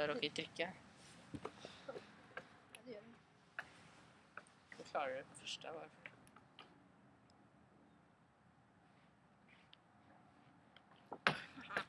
jag råkar trycka. Ja, det gör det. Jag klarar det första varför.